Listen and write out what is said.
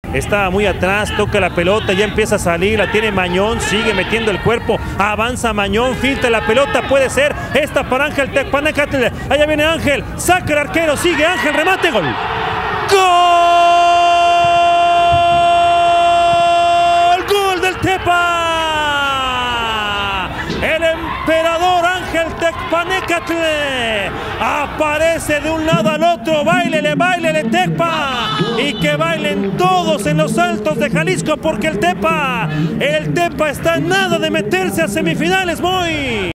Estaba muy atrás, toca la pelota, ya empieza a salir, la tiene Mañón, sigue metiendo el cuerpo, avanza Mañón, filtra la pelota, puede ser esta para Ángel Tecpanecatl, allá viene Ángel, saca el arquero, sigue Ángel, remate, gol. ¡Gol! ¡Gol del Tepa! El emperador Ángel Tecpanecatl aparece de un lado al otro, bailele, bailele Tepa, y que bailen todos en los Altos de Jalisco, porque el Tepa está en nada de meterse a semifinales, muy.